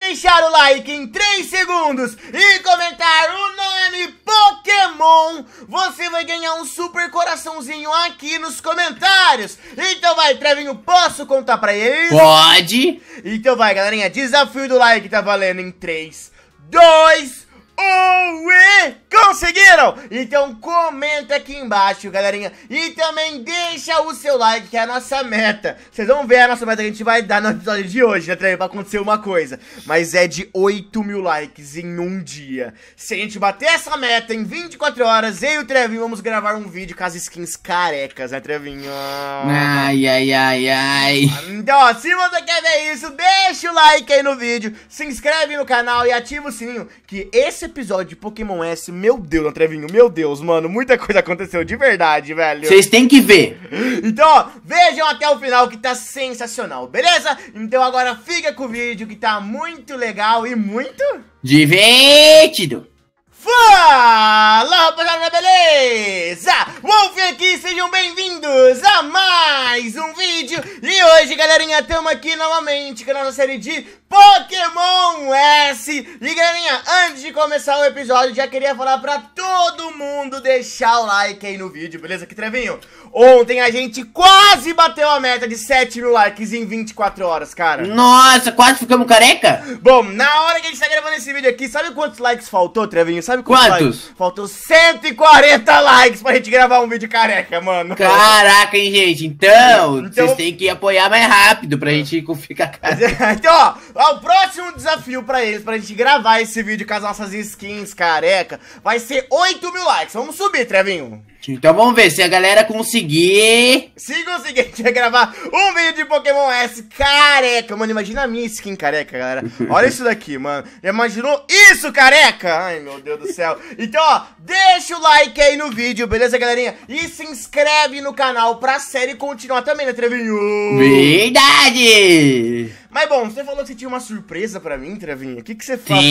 deixar o like em 3 segundos e comentar o nome Pokémon, você vai ganhar um super coraçãozinho aqui nos comentários. Então vai, Trevinho, posso contar pra eles? Pode. Então vai, galerinha, desafio do like tá valendo em 3, 2, 1 e... conseguiram? Então comenta aqui embaixo, galerinha, e também deixa o seu like, que é a nossa meta. Vocês vão ver a nossa meta que a gente vai dar no episódio de hoje, né, Trevinho, pra acontecer uma coisa. Mas é de 8 mil likes em um dia. Se a gente bater essa meta em 24 horas, eu e o Trevinho vamos gravar um vídeo com as skins carecas, né, Trevinho? Ai, ai, ai, ai. Então, ó, se você quer ver isso, deixa o like aí no vídeo, se inscreve no canal e ativa o sininho, que esse episódio de Pokémon S, meu Deus, Trevinho, meu Deus, mano, muita coisa aconteceu de verdade, velho. Vocês têm que ver. Então, ó, vejam até o final que tá sensacional, beleza? Então agora fica com o vídeo que tá muito legal e muito... divertido. Fala, rapaziada, beleza? Wolf aqui, sejam bem-vindos a mais um vídeo. E hoje, galerinha, estamos aqui novamente com a nossa série de Pokémon S. E, galerinha, antes de começar o episódio, já queria falar pra todo mundo deixar o like aí no vídeo, beleza? Que Trevinho, ontem a gente quase bateu a meta de 7 mil likes em 24 horas, cara. Nossa, quase ficamos careca? Bom, na hora que a gente tá gravando esse vídeo aqui, sabe quantos likes faltou, Trevinho? Sabe Quantos? Likes? Faltou 140 likes pra gente gravar um vídeo careca, mano. Caraca, hein, gente? Então, vocês têm que apoiar mais rápido pra gente ficar careca. Então, ó, o próximo desafio pra eles, pra gente gravar esse vídeo com as nossas skins careca, vai ser 8 mil likes. Vamos subir, Trevinho. Então vamos ver, se a galera conseguir... Se conseguir, a gente vai gravar um vídeo de Pokémon S careca. Mano, imagina a minha skin careca, galera. Olha isso daqui, mano. Já imaginou isso, careca? Ai, meu Deus do céu. Então, ó, deixa o like aí no vídeo, beleza, galerinha? E se inscreve no canal pra série continuar também, né, Trevinho? Verdade! Mas bom, você falou que você tinha uma surpresa pra mim, Trevinho. O que você faz?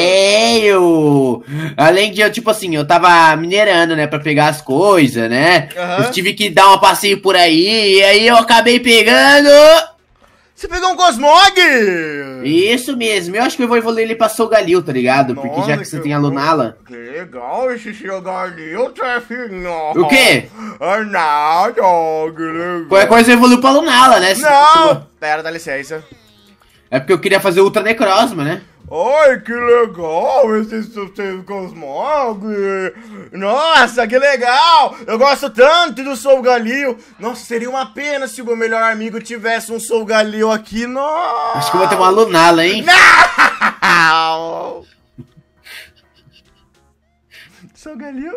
Tenho! Além de eu, tipo assim, eu tava minerando, né, pra pegar as coisas, né? Eu tive que dar um passeio por aí, e aí eu acabei pegando... Você pegou um Cosmog? Isso mesmo, eu acho que eu vou evoluir ele pra Solgalil, tá ligado? Nossa, porque já que você tem a Lunala... Que legal esse Solgalil, Trevinho. O quê? Nada, que legal. Qualquer coisa evoluiu pra Lunala, né? Não! Pera, dá licença. É porque eu queria fazer Ultra Necrozma, né? Ai, que legal esse Cosmog. Nossa, que legal. Eu gosto tanto do Solgalil. Nossa, seria uma pena se o meu melhor amigo tivesse um Solgalil aqui. Nossa. Acho que eu vou ter uma Lunala, hein? Não! Solgalil?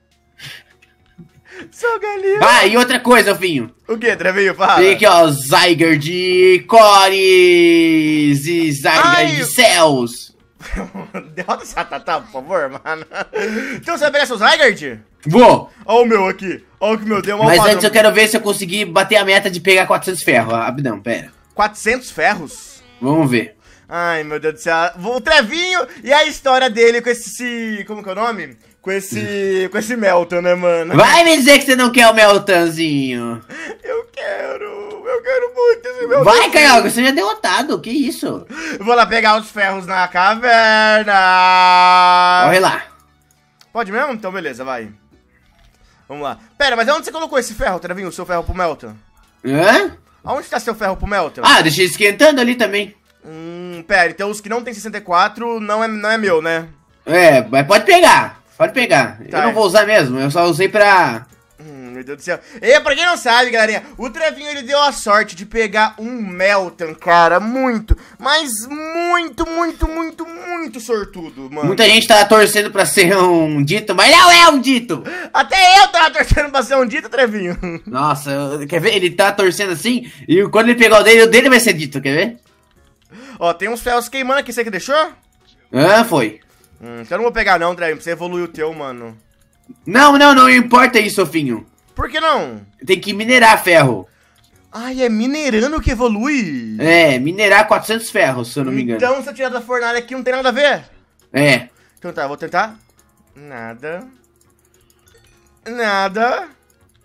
Solgalil? Ah, e outra coisa, Finho. O que, Trevinho? Fala. Tem aqui, ó, Zyger de Cores e Zyger de Céus. Derrota essa Tatá, por favor, mano. Então você vai pegar seu Zyger? Vou. Olha o meu aqui. Olha o que meu deu. Mas antes eu quero ver se eu conseguir bater a meta de pegar 400 ferros. Rapidão, pera. 400 ferros? Vamos ver. Ai, meu Deus do céu. O Trevinho e a história dele com esse... Como que é o nome? Com esse Melton, né, mano? Vai me dizer que você não quer o Meltanzinho. Eu quero muito esse Melton. Vai, Caioga, você já é derrotado, que isso? Vou lá pegar os ferros na caverna. Corre lá. Pode mesmo? Então beleza, vai. Vamos lá. Pera, mas onde você colocou esse ferro, Trevinho? O seu ferro pro Melton? Hã? Aonde tá seu ferro pro Melton? Ah, deixei esquentando ali também. Pera, então os que não tem 64 não é meu, né? É, mas pode pegar. Pode pegar. Tá, eu não vou usar mesmo, eu só usei pra... Meu Deus do céu. E pra quem não sabe, galerinha, o Trevinho, ele deu a sorte de pegar um Melton, cara, muito, mas muito sortudo, mano. Muita gente tá torcendo pra ser um dito, mas não é um dito. Até eu tava torcendo pra ser um dito, Trevinho. Nossa, quer ver? Ele tá torcendo assim, e quando ele pegar o dele vai ser dito, quer ver? Ó, tem uns ferros queimando aqui, você que deixou? Ah, foi. Então eu não vou pegar não, Trevinho, pra você evoluir o teu, mano. Não importa isso, Sofinho. Por que não? Tem que minerar ferro. Ai, é minerando que evolui? É, minerar 400 ferros, se eu não me engano. Então se eu tirar da fornalha aqui não tem nada a ver? É. Então tá, vou tentar. Nada.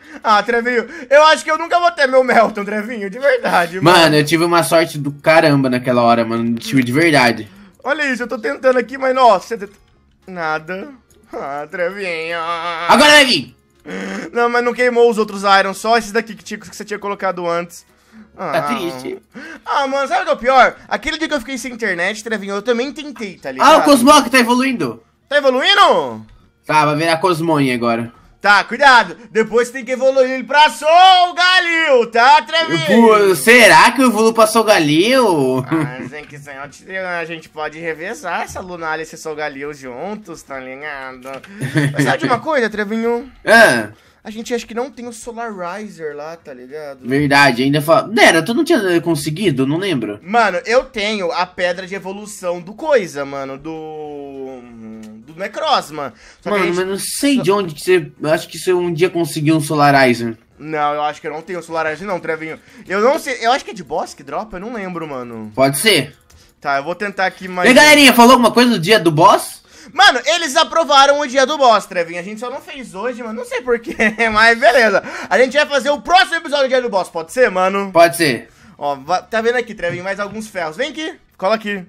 Ah, Trevinho, eu acho que eu nunca vou ter meu Melton, Trevinho, de verdade, mano. Mano, eu tive uma sorte do caramba naquela hora, mano. Tive de verdade. Olha isso, eu tô tentando aqui, mas nossa, nada. Ah, Trevinho. Agora vai vir. Não, mas não queimou os outros Iron, só esses daqui que você tinha colocado antes. Tá triste. Ah, mano, sabe o que é o pior? Aquele dia que eu fiquei sem internet, Trevinho, eu também tentei, tá ligado? Ah, o Cosmo que tá evoluindo. Tá evoluindo? Tá, vai virar Cosmonha agora. Tá, cuidado. Depois você tem que evoluir ele pra Soul Galil, tá, Trevinho? Pô, será que eu evoluo pra Soul Galil? Ah, sem que a gente pode revezar essa Lunália e esse Soul Galil juntos, tá ligado? Mas sabe de uma coisa, Trevinho? Ah, A gente acha que não tem o Solar Riser lá, tá ligado? verdade, ainda fala. Nera, tu não tinha conseguido? Não lembro. Mano, eu tenho a pedra de evolução do coisa, mano, do Necrozma. Só que a Mano, gente- mas não sei de onde que você. Acho que você um dia conseguiu um Solarizer. Não, eu acho que eu não tenho o Solar Riser não, Trevinho. Eu não sei, eu acho que é de boss que dropa, eu não lembro, mano. Pode ser. Tá, eu vou tentar aqui E mais... aí, galerinha, falou alguma coisa do dia do boss? Mano, eles aprovaram o dia do boss, Trevinho. A gente só não fez hoje, mano. Não sei porquê, mas beleza. A gente vai fazer o próximo episódio do dia do boss, pode ser, mano? Pode ser. Ó, tá vendo aqui, Trevinho, mais alguns ferros. Vem aqui, cola aqui.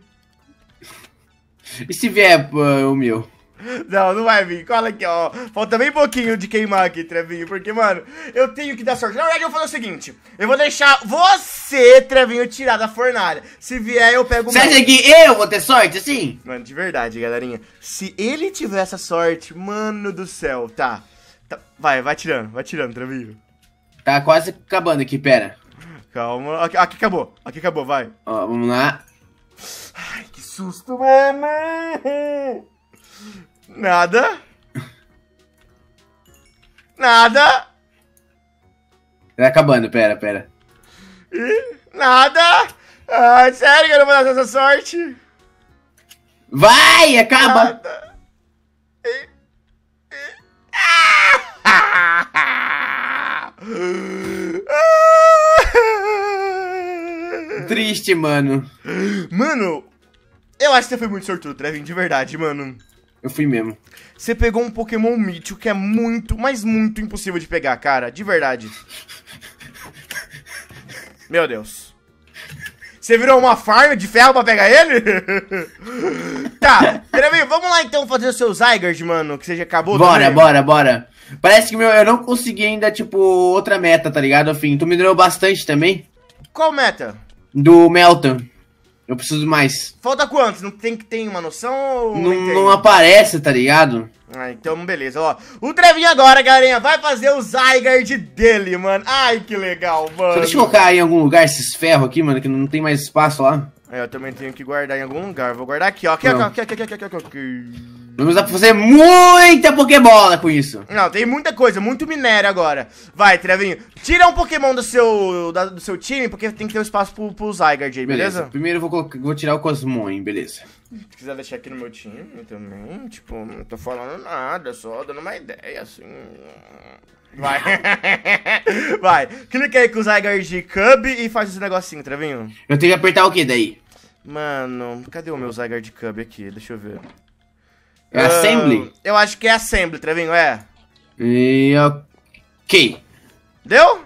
E se vier o meu? Não, não vai vir. Cola aqui, ó. Falta bem pouquinho de queimar aqui, Trevinho. Porque, mano, eu tenho que dar sorte. Na verdade, eu vou fazer o seguinte. Eu vou deixar você, Trevinho, tirar da fornalha. Se vier, eu pego o Você meu. acha que eu vou ter sorte assim? Mano, de verdade, galerinha. Se ele tiver essa sorte, mano do céu, tá. Vai tirando, Trevinho. Tá quase acabando aqui, pera. Calma. Aqui acabou, vai. Ó, vamos lá. Ai, que susto, mano. Nada. Nada. Tá acabando, pera. Nada. Ai, sério que eu não vou dar essa sorte? Vai, acaba! Nada. Triste, mano. Mano, eu acho que você foi muito sortudo, Trevin, de verdade, mano. Eu fui mesmo. Você pegou um Pokémon mítico que é muito, mas muito impossível de pegar, cara, de verdade. Meu Deus. Você virou uma farm de ferro pra pegar ele? Tá, Trevin, vamos lá então fazer o seu Zygarde, mano, que você já acabou também. Bora. Parece que eu não consegui ainda, tipo, outra meta, tá ligado, Fim? Tu me deu bastante também. Qual meta? Do Melton. Eu preciso mais. Falta quantos? Não tem uma noção ou nem tem? Não aparece, tá ligado? Ah, então beleza, ó. O Trevinho agora, galerinha, vai fazer o Zygarde dele, mano. Ai, que legal, mano. Só deixa eu colocar em algum lugar esses ferros aqui, mano, que não tem mais espaço lá. Eu também tenho que guardar em algum lugar. Vou guardar aqui, ó. Aqui. Vamos dar pra fazer muita Pokébola com isso. Não, tem muita coisa, muito minério agora. Vai, Trevinho. Tira um Pokémon do seu time, porque tem que ter um espaço pro Zygarde aí, beleza? Primeiro eu vou tirar o Cosmoem, beleza. Se quiser deixar aqui no meu time também, tipo, não tô falando nada, só dando uma ideia, assim. Vai. Vai. Clica aí com o Zygarde Cub e faz esse negocinho, Trevinho. Eu tenho que apertar o que daí? Mano, cadê o meu Zygarde Cub aqui? Deixa eu ver. É Assembly? Eu acho que é Assembly, Trevinho, é. E ok. Deu?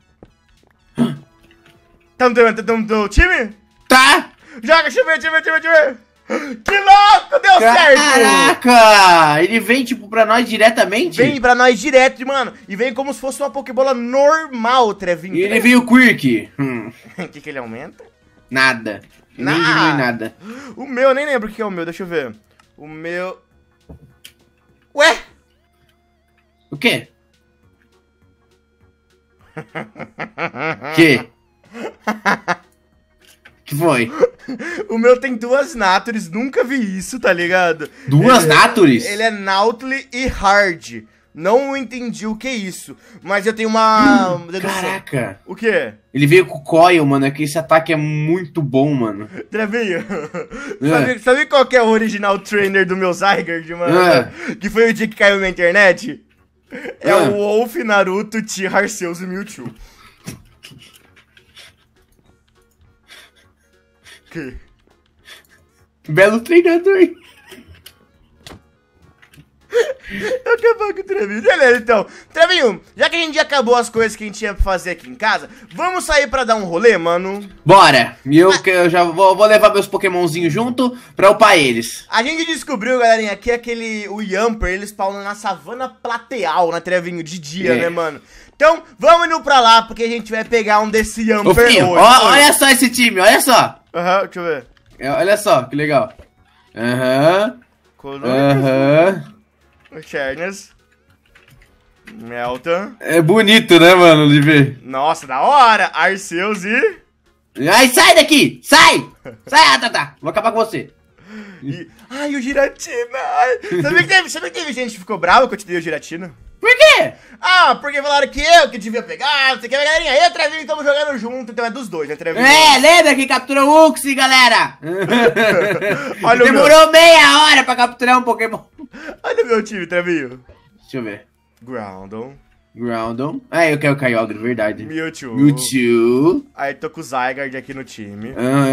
Tá no teu time? Tá! Joga, deixa eu ver. Que louco, deu certo! Caraca! Ele vem, tipo, pra nós diretamente? Vem pra nós direto, mano. E vem como se fosse uma Pokébola normal, Trevinho. E ele veio Quirk. O que ele aumenta? Nada. Nem diminui nada. O meu, eu nem lembro o que é o meu, deixa eu ver. O meu... Ué? O quê? Que? Que foi? O meu tem duas Natures, nunca vi isso, tá ligado? Duas Natures? Ele é Nautly e Hard. Não entendi o que é isso, mas eu tenho uma dedução. Caraca! O quê? Ele veio com o Coil, mano, é que esse ataque é muito bom, mano. Trevinho, sabe qual que é o original trainer do meu Zygarde, mano? Que foi o dia que caiu na internet? É o Wolf, Naruto, T, Arceus e Mewtwo. Que? Belo treinador. acabar com o Trevinho. Beleza, então. Trevinho, já que a gente já acabou as coisas que a gente tinha pra fazer aqui em casa, vamos sair pra dar um rolê, mano? Bora! E eu já vou levar meus pokémonzinhos junto pra upar eles. A gente descobriu, galerinha, que o Yamper, eles spawnam na savana plateal, na Trevinho, de dia, né, mano? Então, vamos indo pra lá, porque a gente vai pegar um desse Yamper hoje. Olha só esse time, olha só. Aham, deixa eu ver. Olha só, que legal. Aham. Charnes. Melton. É bonito, né, mano, de ver. Nossa, da hora. Arceus e... Ai, sai daqui! Sai! Sai, Tata! Vou acabar com você. Ai, o Giratina. Sabe que teve gente que ficou brava que eu te dei o Giratina? Por quê? Ah, porque falaram que eu que devia pegar, não sei o que, galerinha. Eu e o Trevinho estamos jogando junto, então é dos dois, né, Trevinho? Lembra que capturou o Uxie, galera? Olha Demorou meia hora pra capturar um Pokémon. Olha o meu time, Trevinho. Deixa eu ver. Groundon. Ah, eu quero o Kyogre, verdade. Mewtwo. Aí tô com o Zygarde aqui no time.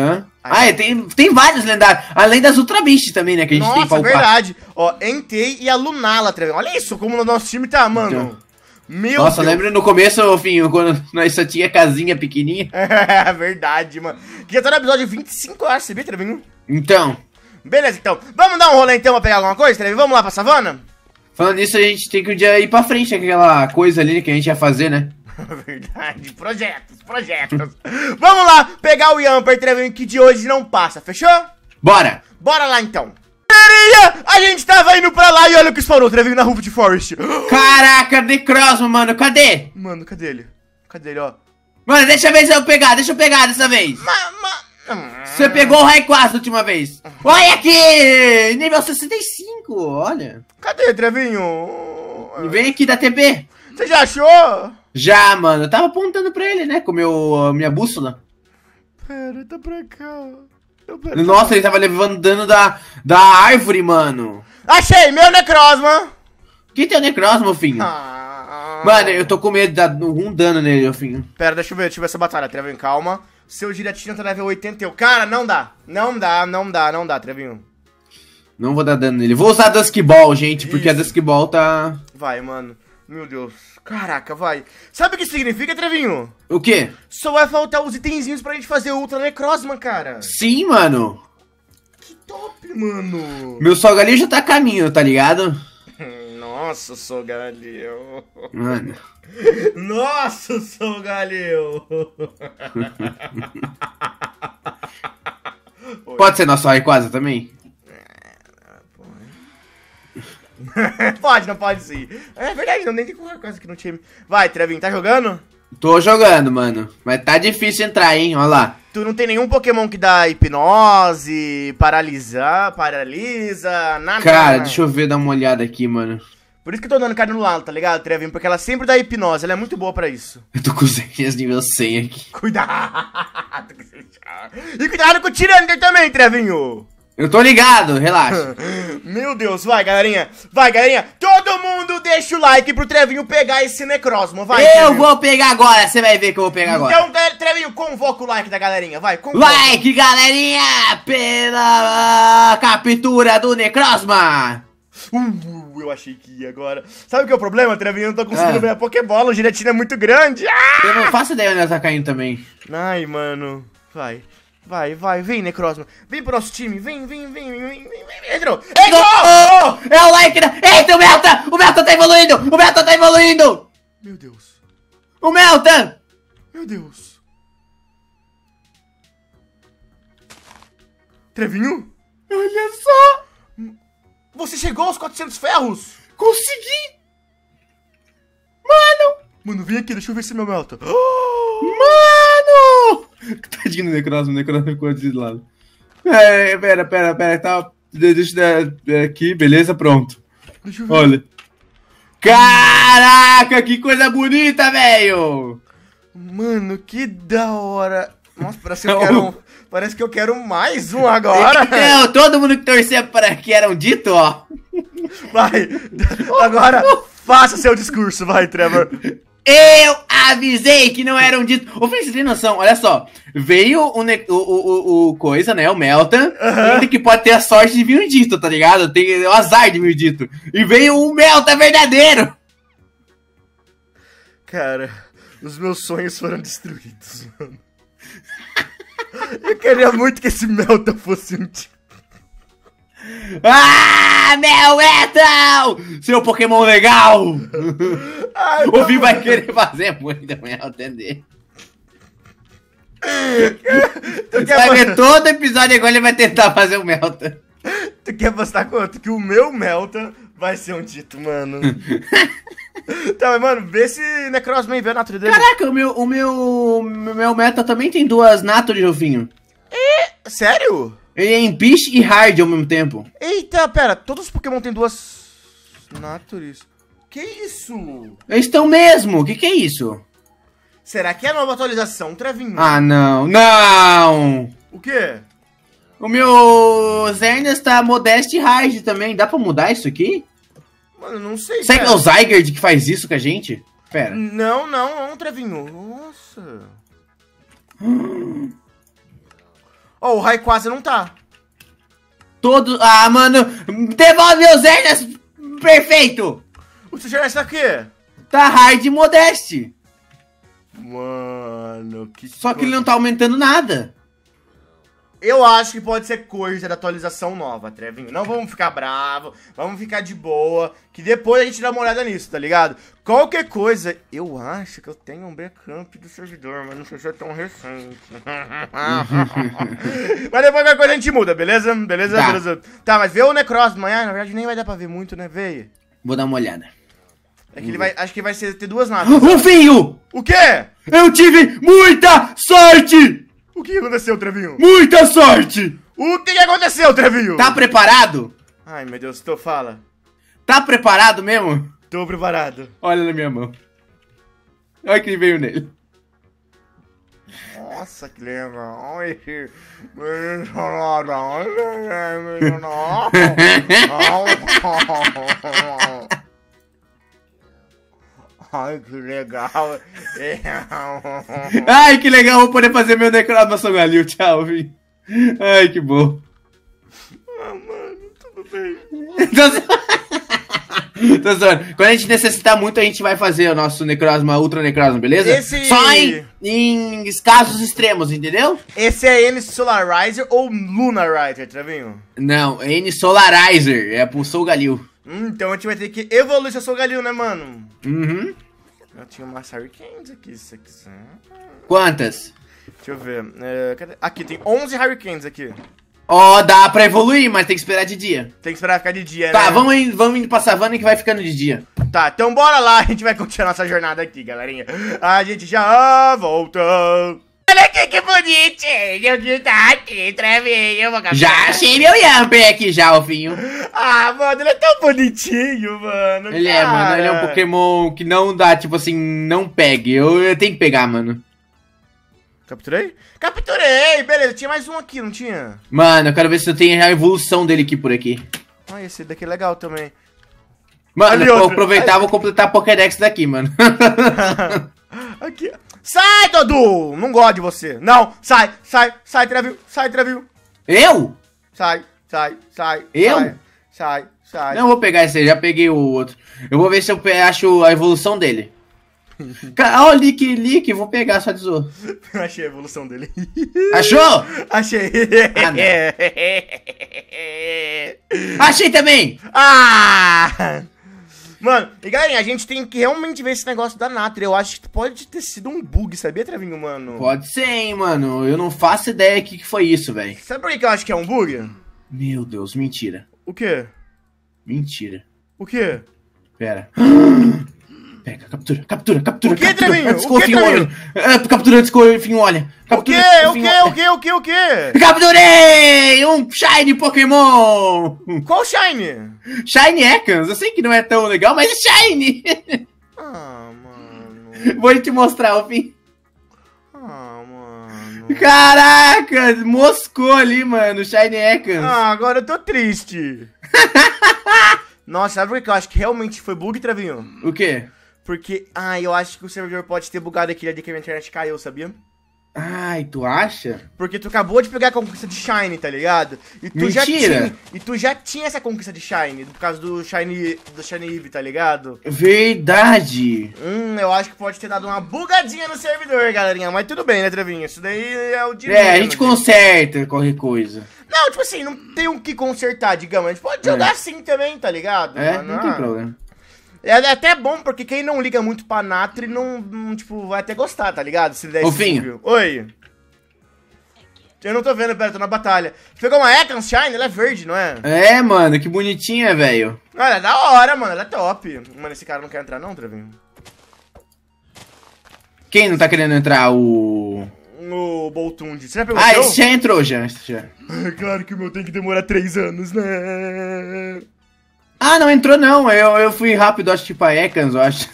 Tem vários lendários. Além das Ultra Beast também, né? Que a gente tem pra upar. Verdade. Ó, Entei e a Lunala, Trevinho. Olha isso, como o nosso time tá, mano. Então. Nossa, lembra no começo, Finho, quando nós só tinha casinha pequenininha? É verdade, mano. Que já tá no episódio 25, eu acho, você viu, Trevinho? Então. Beleza, então. Vamos dar um rolê então pra pegar alguma coisa, Trevinho? Vamos lá pra savana? Falando nisso, a gente tem que um dia ir pra frente, aquela coisa ali que a gente ia fazer, né? Verdade, projetos. Vamos lá, pegar o Yamper, Trevinho, que de hoje não passa, fechou? Bora lá então. A gente tava indo pra lá e olha o que spawnou, Trevinho, na Root Forest. Caraca, Necrozma, mano, cadê? Mano, cadê ele? Ó. Mano, deixa eu ver se eu pegar, dessa vez. Você pegou o Rayquaza a última vez. Olha aqui! Nível 65, olha. Cadê, Trevinho? Vem aqui da TP. Você já achou? Já, mano. Eu tava apontando pra ele, né? Com minha bússola. Pera, tá pra cá. Nossa, ele tava levando dano da árvore, mano. Achei, meu Necrozma. Que tem o Necrozma, filho? Mano, eu tô com medo de dar algum dano nele, filho. Pera, deixa eu ver essa batalha, Trevinho, calma. Seu Giratina tá level 81. Cara, não dá, Trevinho. Não vou dar dano nele. Vou usar a Dusk Ball, gente, porque a Dusk Ball tá... Vai, mano. Meu Deus. Caraca, vai. Sabe o que significa, Trevinho? O quê? Só vai faltar os itenzinhos pra gente fazer o Ultra Necrozma, cara. Sim, mano. Que top, mano. Meu Solgaleo já tá a caminho, tá ligado? Nossa, Solgaleo. Mano. Nossa, Solgaleo. Pode ser nosso Rayquaza também? Pode, não pode sim. É verdade, não, nem tem Rayquaza aqui no time. Vai, Trevinho, tá jogando? Tô jogando, mano. Mas tá difícil entrar, hein? Olha lá. Tu não tem nenhum Pokémon que dá hipnose, paralisa, nada? Cara, deixa eu ver, dar uma olhada aqui, mano. Por isso que eu tô dando cara no lado, tá ligado, Trevinho? Porque ela sempre dá hipnose, ela é muito boa pra isso. Eu tô com os Zenhas nível 100 aqui. Cuidado! E cuidado com o Tyranitar também, Trevinho! Eu tô ligado, relaxa. Meu Deus, vai, galerinha. Todo mundo deixa o like pro Trevinho pegar esse Necrozma, vai. Eu vou pegar agora, você vai ver que eu vou pegar agora. Então, Trevinho, convoca o like da galerinha, vai. Convoca. Like, galerinha, pela captura do Necrozma. Eu achei que ia agora. Sabe o que é o problema, Trevinho? Eu não tô conseguindo ver a Pokébola, o Giratina é muito grande. Eu não faço ideia onde ela tá caindo também. Ai, mano, vem, Necrozma. Vem pro nosso time, vem. Entrou! É o like da... Eita, o Melton tá evoluindo! Meu Deus. O Melton! Meu Deus. Trevinho? Olha só! Você chegou aos 400 ferros? Consegui! Mano, vem aqui, deixa eu ver se é meu Melton. Mano! Tadinho do Necrozma, ficou de lado. Pera, tá... Deixa eu aqui, beleza, pronto. Deixa eu ver. Olha. Caraca, que coisa bonita, velho! Mano, que da hora. Nossa, parece que eu quero mais um agora. Não, todo mundo que torcia para que era um dito, ó. Vai, agora faça seu discurso, vai, Trevor. Eu avisei que não era um dito. Ô, Fê, você tem noção? Olha só. Veio o coisa, né? O Meltan. Ele que pode ter a sorte de vir um dito, tá ligado? Tem o azar de vir um dito. E veio um Meltan verdadeiro. Cara, os meus sonhos foram destruídos, mano. Eu queria muito que esse Meltan fosse um dito. Ah, meu Metal! Seu Pokémon legal! Ai, o Vi vai querer fazer muito Meltan dele. Vai ver todo episódio agora ele vai tentar fazer o Meltan. Tu quer postar quanto? Que o meu Meltan vai ser um dito, mano. Tá, mas mano, vê se Necrozma vê a Nature dele. Caraca, o meu Meltan também tem 2 Nature, Jofinho. Sério? Ele é em Beast e Hard ao mesmo tempo. Eita, pera, todos os Pokémon tem 2 Natures. Que isso? Eles estão mesmo, o que é isso? Será que é a nova atualização, Trevinho? Ah, não, não! O quê? O meu Xerneas tá Modest e Hard também, dá pra mudar isso aqui? Mano, não sei, Será que é o Zygarde que faz isso com a gente? Pera. Não, Trevinho. Nossa. Ó, o Rayquaza não tá. Todo... Ah, mano, devolve o Xerneas perfeito! O seu Xerneas tá o quê? Tá Hard e Modest. Mano, que... Só que ele não tá aumentando nada. Eu acho que pode ser coisa da atualização nova, Trevinho. Não vamos ficar bravo, vamos ficar de boa, que depois a gente dá uma olhada nisso, tá ligado? Qualquer coisa, eu acho que eu tenho um backup do servidor, mas não sei se é tão recente. Mas depois qualquer coisa a gente muda, beleza? Beleza, tá. Beleza. Tá, mas vê o Necrozma amanhã, na verdade nem vai dar pra ver muito, né? Vê. Vou dar uma olhada. É que ele vai, acho que vai ter 2 naves. Rufinho! O quê? Eu tive muita sorte! O que aconteceu, Trevinho? Muita sorte! O que aconteceu, Trevinho? Tá preparado? Ai, meu Deus, tu fala. Tá preparado mesmo? Tô preparado. Olha na minha mão. Olha que veio nele. Nossa, que legal. Ai, que legal. Ai, que legal. Vou poder fazer meu Necrozma Sogalil. Tchau, vi. Ai, que bom. Ah, mano, tudo bem. Tô zoando. Quando a gente necessitar muito, a gente vai fazer o nosso Necrozma, Ultra Necrozma, beleza? Só em casos extremos, entendeu? Esse é N Solarizer ou Lunarizer, Trevinho? Não, N Solarizer. É pro Sogalil. Então a gente vai ter que evoluir seu Sogalil, né, mano? Uhum. Eu tinha umas Hurricanes aqui, se você quiser. Quantas? Deixa eu ver. Cadê? Aqui, tem 11 Hurricanes aqui. Ó, dá pra evoluir, mas tem que esperar de dia. Tem que esperar ficar de dia, né? Tá, vamos indo pra savana que vai ficando de dia. Tá, então bora lá, a gente vai continuar nossa jornada aqui, galerinha. A gente já voltou. Olha aqui que bonitinho que tá aqui, Trevinho. Já achei meu Yamper aqui já, Alfinho. Ah, mano, ele é tão bonitinho, mano. Ele é, mano, ele é um Pokémon que não dá, tipo assim, não pegue. Eu tenho que pegar, mano. Capturei? Capturei! Beleza, tinha mais um aqui, não tinha? Mano, eu quero ver se eu tenho a evolução dele aqui por aqui. Ah, esse daqui é legal também. Mano, eu vou aproveitar e vou completar a Pokédex daqui, mano. Aqui. Sai, Dodô! Não gosto de você. Não, sai, Trevinho. Eu? Sai. Eu? Sai. Não, eu vou pegar esse aí, já peguei o outro. Eu vou ver se eu acho a evolução dele. Ó, o Lick, vou pegar, só tesouro. Achei a evolução dele. Achou? Achei. Achei também! Ah! Mano, e galerinha, a gente tem que realmente ver esse negócio da Nature. Eu acho que pode ter sido um bug, sabia, Trevinho, mano? Pode ser, hein, mano. Eu não faço ideia do que foi isso, velho. Sabe por que eu acho que é um bug? Meu Deus, mentira. O quê? Mentira. O quê? Pera. Pega, captura. O que, Trevinho? Antes que o Finho olhe. Captura antes que o Finho olhe. O quê? Capturei! Um Shiny Pokémon! Qual Shine? Shiny Ekans. Eu sei que não é tão legal, mas é Shiny! Ah, mano. Vou te mostrar, o Finho. Ah, mano. Caraca! Moscou ali, mano. Shiny Ekans. Ah, agora eu tô triste. Nossa, sabe por que eu acho que realmente foi bug, Trevinho? O quê? Porque, eu acho que o servidor pode ter bugado aquele ali que a minha internet caiu, sabia? Ai, tu acha? Porque tu acabou de pegar a conquista de Shine, tá ligado? E tu Mentira! já tinha essa conquista de Shine, por causa do Shine Eve, tá ligado? Verdade! Eu acho que pode ter dado uma bugadinha no servidor, galerinha. Mas tudo bem, né, Trevinho? Isso daí é o direito. A gente conserta qualquer coisa. Não, tipo assim, não tem o que consertar, digamos. A gente pode jogar assim também, tá ligado? Não tem problema. É até bom, porque quem não liga muito pra Natri tipo, vai até gostar, tá ligado? Se der Finho. Oi. Eu não tô vendo, pera, tô na batalha. Pegou uma Ekans Shine? Ela é verde, não é? É, mano, que bonitinha, velho. Ela é da hora, mano, ela é top. Mano, esse cara não quer entrar não, Trevinho? Quem não tá querendo entrar? O Boltund. Você já pegou o esse já entrou, já. Claro que o meu tem que demorar 3 anos, né? Não entrou não. Eu fui rápido, acho, tipo a Ekans, eu acho.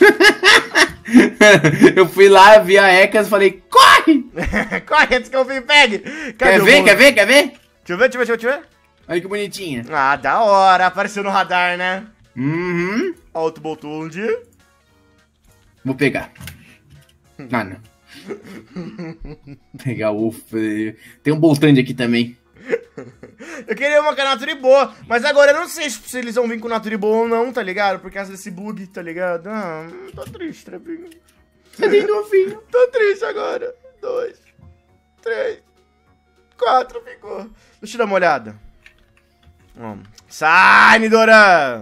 Eu fui lá, vi a Ekans e falei, corre! Corre antes que eu vim, pegue! Quer ver? Deixa eu ver. Olha que bonitinha. Da hora. Apareceu no radar, né? Uhum. Alto Boltund. Vou pegar. Não. Pegar o... Tem um Boltund aqui também. Eu queria uma com a Naturi boa, mas agora eu não sei se eles vão vir com Naturi boa ou não, tá ligado? Por causa desse bug, tá ligado? Tô triste, Trevinho. Cadê novinho? Tô triste agora. 2, 3, 4 ficou. Deixa eu dar uma olhada. Sai, Nidoran!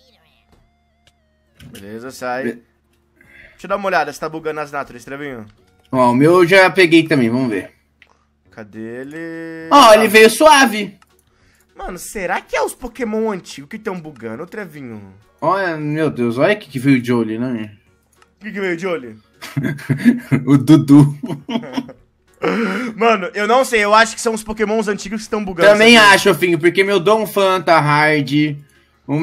Beleza, sai. Deixa eu dar uma olhada se tá bugando as Naturis, Trevinho. O meu eu já peguei também, vamos ver. Cadê ele? Ele veio suave. Mano, será que é os Pokémon antigos que estão bugando, o Trevinho? Olha, meu Deus, olha o que veio de olho, né? O que veio de olho? O Dudu. Mano, eu não sei, eu acho que são os Pokémons antigos que estão bugando. Também acho, Finho, porque meu Dom Fan tá hard. O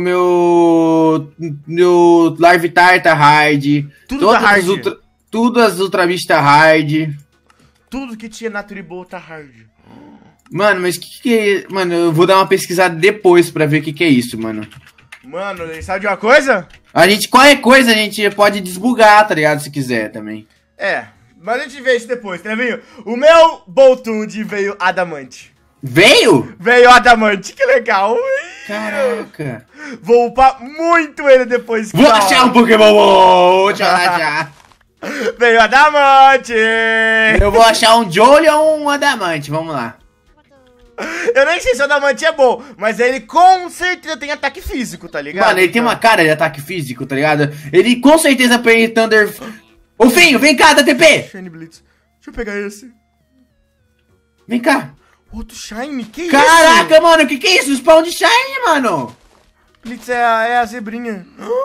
meu Larvitar tá hard. Tudo tá hard. Tudo as Ultra Beast tá hard. Tudo que tinha Naturibo tá hard. Mano, mas que é... Mano, eu vou dar uma pesquisada depois pra ver o que é isso, mano. Mano, sabe de uma coisa? Qualquer coisa a gente pode desbugar, tá ligado? Se quiser também. Mas a gente vê isso depois, Trevinho. O meu Boltund veio Adamante. Veio? Veio Adamante, que legal. Caraca. Vou upar muito ele depois. Vou achar um Pokémon. Deixa eu achar. Veio Adamante. Eu vou achar um Jolly ou um Adamante, vamos lá. Eu nem sei se o Adamante é bom, mas ele com certeza tem ataque físico, tá ligado? Mano, ele tem uma cara de ataque físico, tá ligado? Ele com certeza aprende Thunder... Ô, Finho, vem cá, dá TP! Shiny Blitz. Deixa eu pegar esse. Vem cá. Outro Shiny? Que isso? Caraca, mano, que é isso? Spawn de Shiny, mano. Blitz é a zebrinha.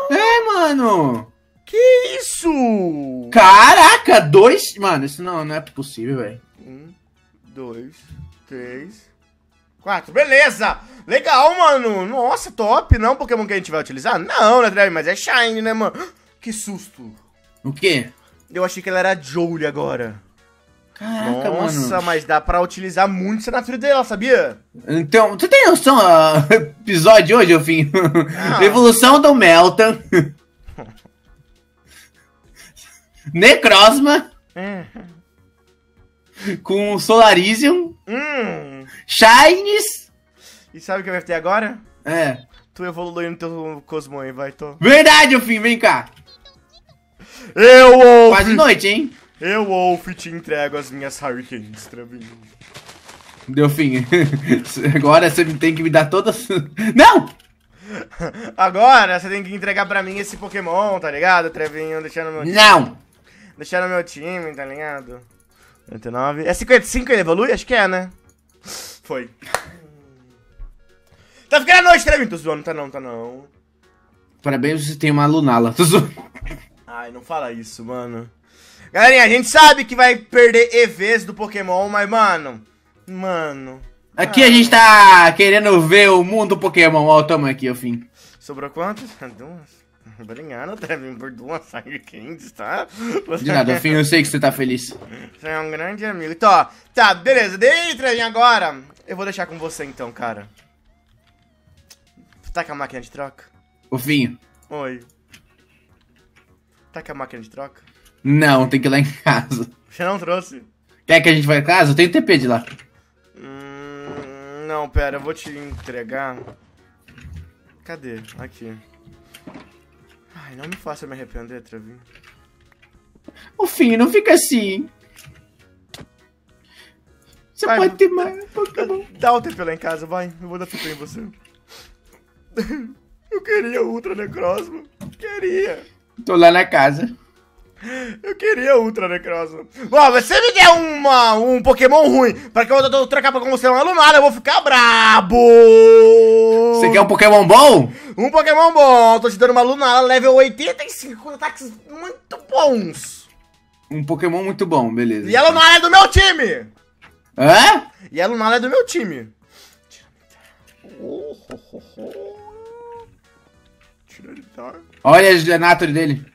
Mano. Que isso? Caraca, 2... Mano, isso não é possível, velho. 1, 2, 3, 4. Beleza! Legal, mano. Nossa, top. Não é um Pokémon que a gente vai utilizar? Não, né, mas é Shiny, né, mano? Que susto. O quê? Eu achei que ela era Jolie agora. Caraca, Nossa, mano. mas dá pra utilizar muito essa natureza dela, sabia? Então, tu tem noção do episódio de hoje, ô Finho? Evolução do Meltan. Necrozma. Com Solarizium. Shines. E sabe o que vai ter agora? É. Tu evoluindo no teu Cosmon, vai, tô. Verdade, ô Finho, vem cá. Eu, Wolf! Quase noite, hein? Eu, Wolf, te entrego as minhas Hurricanes, Trevinho. Deu fim. Agora você tem que me dar todas... Não! Agora você tem que entregar pra mim esse Pokémon, tá ligado, Trevinho? Deixando meu time. Não! Deixando meu time, tá ligado? 99. É 55 ele evolui? Acho que é, né? Foi. Tá ficando a noite, Trevinho. Tô zoando, tá não. Parabéns, você tem uma Lunala. Tô zoando. Ai, não fala isso, mano. Galerinha, a gente sabe que vai perder EVs do Pokémon, mas, mano... Aqui a gente tá querendo ver o mundo Pokémon. Ó, toma aqui, ô Fim. Sobrou quantas? 2. Obrigado, Trevinho, por 2 Hurricanes, tá? De nada, Fim, eu sei que você tá feliz. Você é um grande amigo. Então, ó, tá, beleza. Daí, Trevinho, agora eu vou deixar com você, então, cara. Tá com a máquina de troca? Ô Fim, Oi. Tá com a máquina de troca? Não, tem que ir lá em casa. Você não trouxe? Quer que a gente vá em casa? Eu tenho TP de lá. Não, pera, eu vou te entregar. Cadê? Aqui. Ai, não me faça me arrepender, Trevinho. Ô, filho, não fica assim. Você Vai, pode ter mais Pokémon. Dá o TP lá em casa, vai. Eu vou dar TP em você. Eu queria o Ultra Necrozma. Queria. Tô lá na casa. Eu queria Ultra Necrozma. Ó, você me der um Pokémon ruim pra que eu trocar com você uma Lunala, eu vou ficar brabo. Você quer um Pokémon bom? Um Pokémon bom. Tô te dando uma Lunala level 85 com ataques muito bons. Um Pokémon muito bom, beleza. E a Lunala é do meu time. Hã? E a Lunala é do meu time. Tiranitar. Olha a Genatori dele.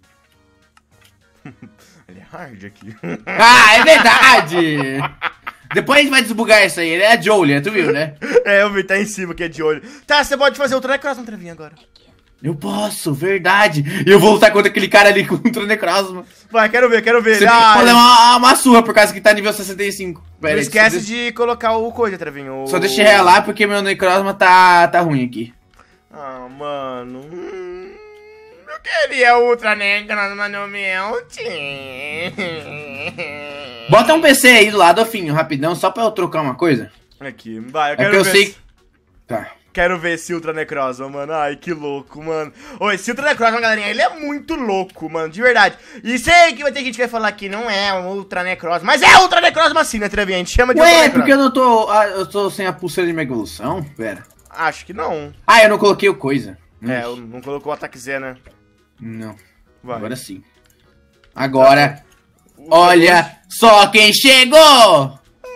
Ele é hard aqui. Ah, é verdade! Depois a gente vai desbugar isso aí. Ele é Jolie, tu viu, né? É, eu vi, tá em cima que é de olho. Tá, você pode fazer Ultra Necrozma, Trevinho, agora. Eu posso, verdade. E eu vou lutar contra aquele cara ali contra o Necrozma. Vai, quero ver. Você pode levar uma surra por causa que tá nível 65. Não esquece de colocar o coisa, Trevinho. Só deixa eu relar porque meu Necrozma tá ruim aqui. Ah, mano. Eu queria Ultra Necrozma no meu time. Bota um PC aí do lado, Ofinho, rapidão, só pra eu trocar uma coisa. Aqui, vai, eu É quero que eu ver. sei. Tá. Quero ver esse Ultra Necrozma, mano. Ai, que louco, mano. Ô, esse Ultra Necrozma, galerinha, ele é muito louco, mano, de verdade. E sei que vai ter gente que vai falar que não é um Ultra Necrozma, mas é Ultra Necrozma sim, né, Trevinho? A gente chama de Ultra Ué, Necrozma. porque eu não tô. Eu tô sem a pulseira de Mega Evolução? Pera. Acho que não. Ah, eu não coloquei o coisa. É, não colocou o ataque Z, né? Não. Vai. Agora sim. Agora. Olha só quem chegou!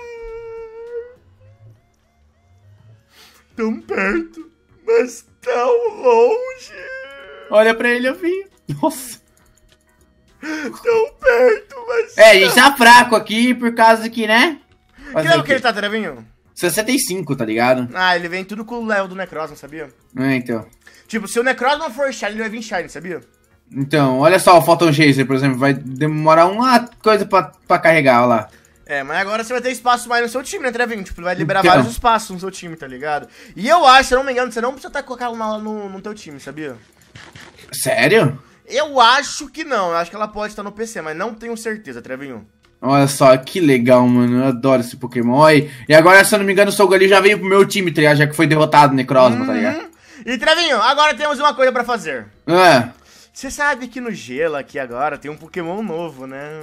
Tão perto, mas tão longe. Olha pra ele, Ofinho. Nossa. Tão perto, mas É, a gente tá fraco aqui por causa que, né? Que level que ele tá, Trevinho? 65, tá ligado? Ah, ele vem tudo com o level do Necrozma, sabia? É, então. Tipo, se o Necrozma for Shine, ele vai vir Shine, sabia? Então, olha só o Photon Chaser, por exemplo, vai demorar uma coisa pra carregar, olha lá. É, mas agora você vai ter espaço mais no seu time, né, Trevinho? Tipo, ele vai liberar Então. vários espaços no seu time, tá ligado? E eu acho, se eu não me engano, você não precisa estar com aquela Lunala no teu time, sabia? Sério? Eu acho que não, eu acho que ela pode estar no PC, mas não tenho certeza, Trevinho. Olha só, que legal, mano. Eu adoro esse Pokémon. Olha, e agora, se eu não me engano, o Solgaleo já veio pro meu time, tá ligado? Já que foi derrotado o Necrozma, tá ligado? E, Trevinho, agora temos uma coisa pra fazer. Ah, Você sabe que no gelo aqui agora tem um Pokémon novo, né?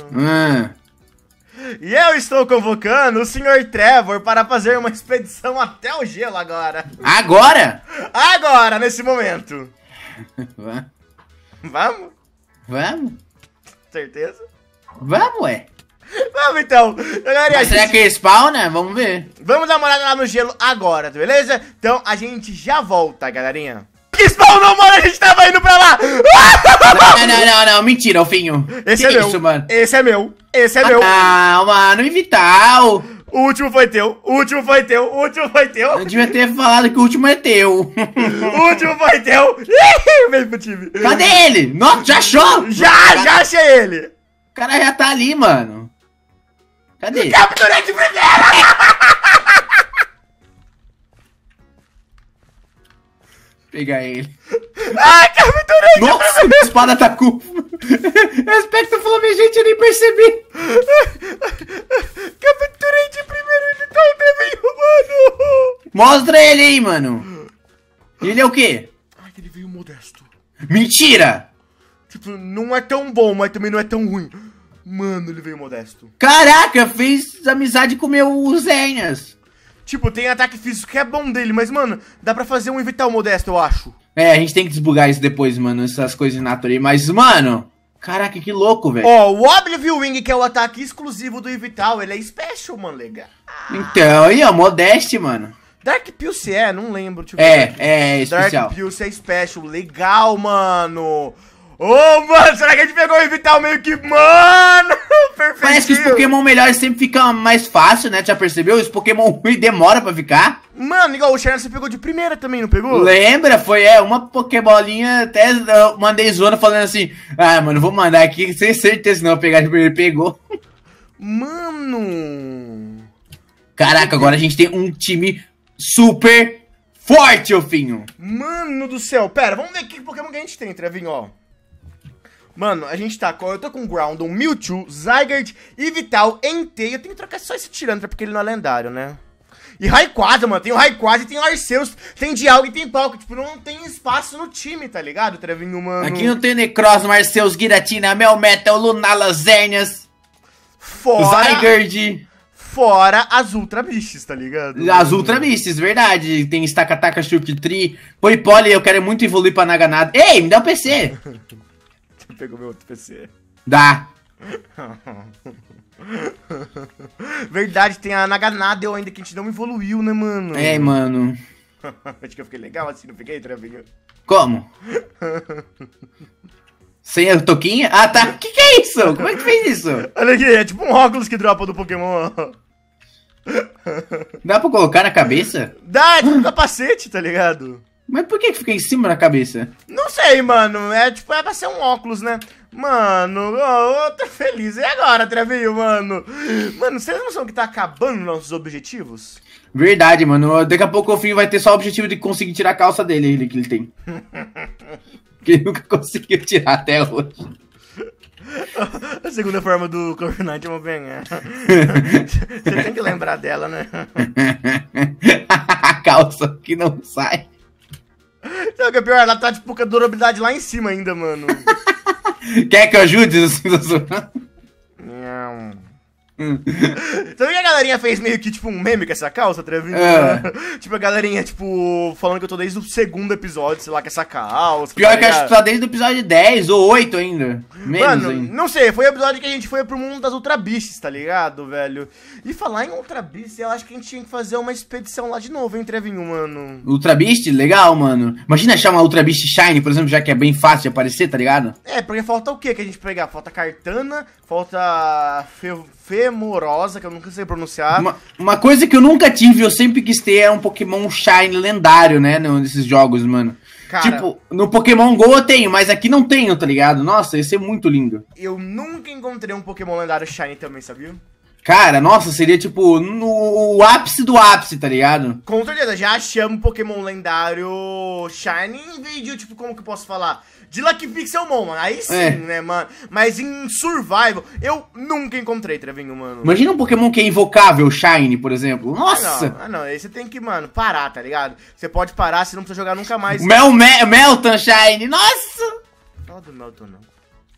E eu estou convocando o Sr. Trevor para fazer uma expedição até o gelo agora. Agora? Agora, nesse momento. Vamos? Vamos? Certeza? Vamos, ué. Vamos então. Galera, Mas será que é spawna? Vamos ver. vamos dar uma olhada lá no gelo agora, beleza? Então a gente já volta, galerinha. Que spawnou, mano, a gente tava indo pra lá. Não, mentira, Ofinho. Esse Que é meu. isso, mano? Esse é meu. Esse é meu. Ah, mano, Vital. O último foi teu. O último foi teu. O último foi teu. Eu devia ter falado que o último é teu. O último foi teu. Ih, vem pro time. Cadê ele? Nossa, já achou? Já achei ele. O cara já tá ali, mano. Cadê? Capturei de primeira. Pegar ele. Ai, capturei de Nossa, minha espada tá com... Aspecto flamejante, eu nem percebi. Capturei de primeiro, ele tá veio, mano. Mostra ele aí, mano. Ele é o quê? Ai, ele veio modesto. Mentira! Tipo, não é tão bom, mas também não é tão ruim. Mano, ele veio modesto. Caraca, fez amizade com meu Zernas. Tipo, tem ataque físico que é bom dele, mas, mano, dá pra fazer um Evital modesto, eu acho. É, a gente tem que desbugar isso depois, mano, essas coisas de natureza. Mas, mano, caraca, que louco, velho. Ó, o Oblivion Wing, que é o ataque exclusivo do Evital, ele é special, mano, legal. Então, aí, ó, Modeste, mano. Dark Pulse é, não lembro. Deixa eu ver. É especial. Dark Pulse é special, legal, mano. Ô, mano, será que a gente pegou o Evital meio que... Mano, perfeito. Parece que os Pokémon melhores sempre ficam mais fácil, né? Já percebeu? Os Pokémon ruins demora pra ficar. Mano, igual o Charmander você pegou de primeira também, não pegou? Lembra? Foi uma Pokébolinha, até eu mandei zoando falando assim, ah, mano, vou mandar aqui, sem certeza que não vou pegar de primeiro, pegou. Mano. Caraca, agora a gente tem um time super forte, Ofinho. Mano do céu. Pera, vamos ver que Pokémon que a gente tem, Trevinho, ó. Mano, a gente tá com... Eu tô com Groudon, Mewtwo, Zygarde, Yveltal, Entei. Eu tenho que trocar só esse Tyranitar porque ele não é lendário, né? E Rayquaza, mano. Tem o Rayquaza e tem o Arceus. Tem Dialga e tem Palco. Tipo, não tem espaço no time, tá ligado, Trevinho, mano? Aqui não tem Necrozma, Arceus, Giratina, Melmetal, Lunala, Zernias, Zygarde. Fora as Ultra Beasts, tá ligado? As Ultra Beasts, verdade. Tem Stakataka, Shulk Tree, Poipole, eu quero muito evoluir pra Naganado. Ei, me dá um PC. Você pegou meu outro PC. Dá. Verdade, tem a Naganadel ainda que a gente não evoluiu, né, mano? É, mano. Acho que eu fiquei legal assim, não fiquei, Trevinho? Como? Sem a toquinha? Ah, tá. Que é isso? Como é que fez isso? Olha aqui, é tipo um óculos que dropa do Pokémon. Dá pra colocar na cabeça? Dá, é tipo um capacete, tá ligado? Mas por que fica em cima da cabeça? Não sei, mano. É tipo, é pra ser um óculos, né? Mano, eu tô feliz. E agora, Trevinho, mano? Mano, vocês não são que tá acabando nossos objetivos? Verdade, mano. Daqui a pouco o Finho vai ter só o objetivo de conseguir tirar a calça dele, que ele tem. Que ele nunca conseguiu tirar até hoje. A segunda forma do Corviknight é uma benha. Você tem que lembrar dela, né? A calça que não sai. Sabe o que é pior? Ela tá tipo com a durabilidade lá em cima ainda, mano. Quer que eu ajude? Sabe que a galerinha fez meio que tipo um meme com essa calça, Trevinho? Tipo, a galerinha, tipo, falando que eu tô desde o segundo episódio, sei lá, com essa calça. Pior que acho que tá desde o episódio 10 ou 8 ainda. Menos Mano, ainda. não sei, foi o episódio que a gente foi pro mundo das Ultra Beasts, tá ligado, velho? E falar em Ultra Beasts, eu acho que a gente tinha que fazer uma expedição lá de novo, hein, Trevinho, mano? Ultra Beast? Legal, mano. Imagina achar uma Ultra Beast Shine, por exemplo, já que é bem fácil de aparecer, tá ligado? É, porque falta o que a gente pegar? Falta Kartana, falta Femorosa, que eu nunca sei pronunciar. Uma coisa que eu nunca tive, eu sempre quis ter, é um Pokémon Shine lendário, né, nesses jogos, mano. Cara, tipo, no Pokémon GO eu tenho, mas aqui não tenho, tá ligado? Nossa, ia ser muito lindo. Eu nunca encontrei um Pokémon lendário Shine também, sabia? Cara, nossa, seria tipo no ápice do ápice, tá ligado? Com certeza, já achamos Pokémon lendário Shine em vídeo, tipo, como que eu posso falar? De Lucky Pixelmon, mano. Aí sim, né, mano? Mas em Survival, eu nunca encontrei, Trevinho, mano. Imagina um Pokémon que é invocável, Shine, por exemplo. Nossa! Não, aí você tem que, mano, parar, tá ligado? Você pode parar, você não precisa jogar nunca mais. Melton Shine, nossa! Fala do Melton, não.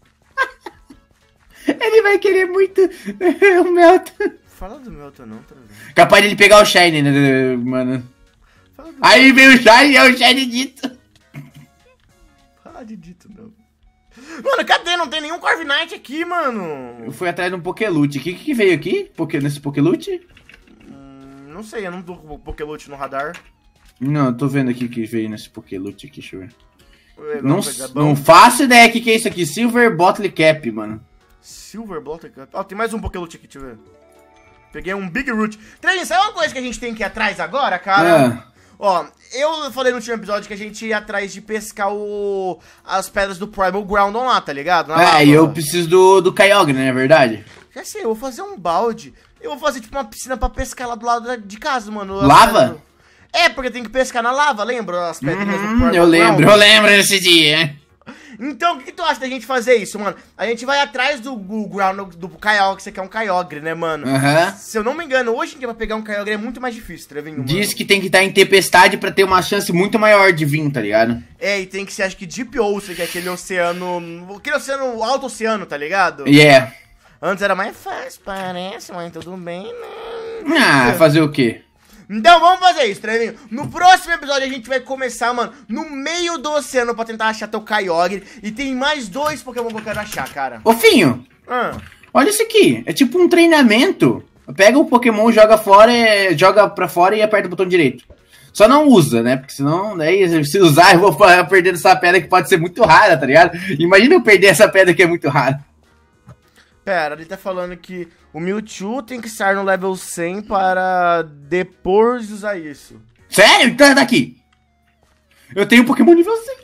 Ele vai querer muito o Melton. Fala do Melton, não, Trevinho. Capaz de ele pegar o Shine, né, mano? Aí vem o Shine e é o Shine dito. Fala de dito, não. Mano, cadê? Não tem nenhum Corviknight aqui, mano. Eu fui atrás de um Pokélute. O que veio aqui? Nesse Pokélute? Não sei, eu não tô com o Pokélute no radar. Não, eu tô vendo aqui que veio nesse Pokélute aqui, deixa eu ver. Legal, Não faço ideia que é isso aqui. Silver Bottle Cap, mano. Silver Bottle Cap? Ó, tem mais um Pokélute aqui, deixa eu ver. Peguei um Big Root. Trevinho, sabe uma coisa que a gente tem que ir atrás agora, cara? Ó, eu falei no último episódio que a gente ia atrás de pescar as pedras do Primal Groudon lá, tá ligado? E eu preciso do Kyogre, né, é verdade? Já sei, eu vou fazer um balde. Eu vou fazer, tipo, uma piscina pra pescar lá do lado de casa, mano. Lava? É, porque tem que pescar na lava, lembra? As pedrinhas do Primal eu lembro desse dia. Então, o que tu acha da gente fazer isso, mano? A gente vai atrás do Groudon, do Kyogre, que você quer um Kyogre, né, mano? Se eu não me engano, hoje em dia pra pegar um Kyogre é muito mais difícil, Trevinho, mano. Diz que tem que estar em tempestade pra ter uma chance muito maior de vir, tá ligado? É, e tem que ser, acho que Deep Ocean, que é aquele oceano... Aquele oceano, alto oceano, tá ligado? Antes era mais fácil, parece, mas tudo bem, né? Fazer o quê? Então vamos fazer isso, Trevinho. No próximo episódio a gente vai começar, mano, no meio do oceano pra tentar achar teu Kyogre. E tem mais 2 Pokémon que eu quero achar, cara. Ô, Finho, olha isso aqui. É tipo um treinamento. Pega o Pokémon, joga pra fora e aperta o botão direito. Só não usa, né? Porque senão, daí, se usar, eu vou perder essa pedra que pode ser muito rara, tá ligado? Imagina eu perder essa pedra que é muito rara. Pera, ele tá falando que o Mewtwo tem que estar no level 100 para depois usar isso. Sério? Então é daqui. Eu tenho um Pokémon nível 100.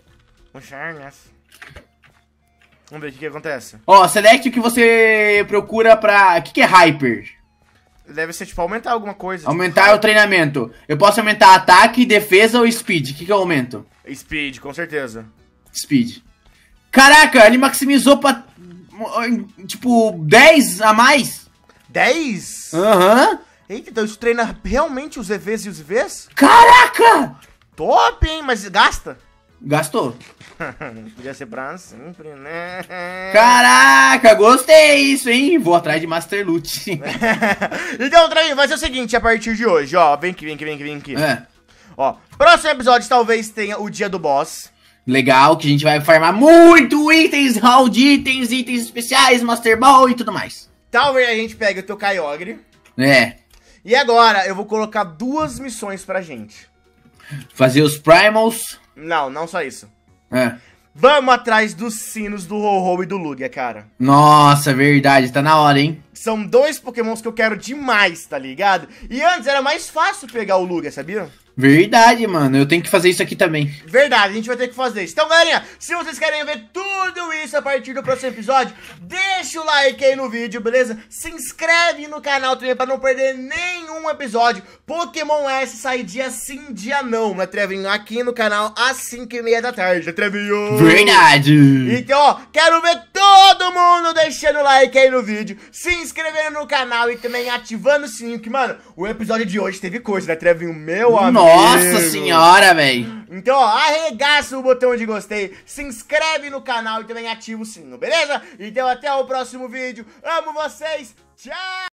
Vamos ver o que acontece. Ó, select o que você procura pra... O que é Hyper? Deve ser, tipo, aumentar alguma coisa. Aumentar tipo, o treinamento. Eu posso aumentar ataque, defesa ou speed? O que eu aumento? Speed, com certeza. Speed. Caraca, ele maximizou pra... Tipo, 10 a mais. 10? Aham. Eita, então isso treina realmente os EVs e os IVs? Caraca! Top, hein? Mas gasta? Gastou. Podia ser pra sempre, né? Caraca, gostei isso, hein? Vou atrás de Master Loot. Então, Travinho, vai ser o seguinte a partir de hoje, ó. Vem aqui, vem aqui, vem aqui, vem aqui. É. Ó, próximo episódio talvez tenha o dia do boss. Legal, que a gente vai farmar muito itens, hall de itens, itens especiais, Master Ball e tudo mais. Talvez a gente pegue o teu Kyogre. É. E agora eu vou colocar 2 missões pra gente. Fazer os Primals. Não, não só isso. É. Vamos atrás dos sinos do Ho-Ho e do Lugia, cara. Nossa, verdade, tá na hora, hein? São 2 pokémons que eu quero demais, tá ligado? E antes era mais fácil pegar o Lugia, sabia? Verdade, mano, eu tenho que fazer isso aqui também. Verdade, a gente vai ter que fazer isso. Então, galerinha, se vocês querem ver tudo isso a partir do próximo episódio, deixa o like aí no vídeo, beleza? Se inscreve no canal também pra não perder nenhum episódio. Pokémon S sai dia sim, dia não, né, Trevinho? Aqui no canal às 5h30 da tarde, né, Trevinho? Verdade. Então, ó, quero ver todo mundo deixando o like aí no vídeo, se inscrevendo no canal e também ativando o sininho, que, mano, o episódio de hoje teve coisa, né, Trevinho? Meu amigo. Nossa senhora, velho. Então, ó, arregaça o botão de gostei, se inscreve no canal e também ativa o sininho, beleza? Então, até o próximo vídeo. Amo vocês. Tchau!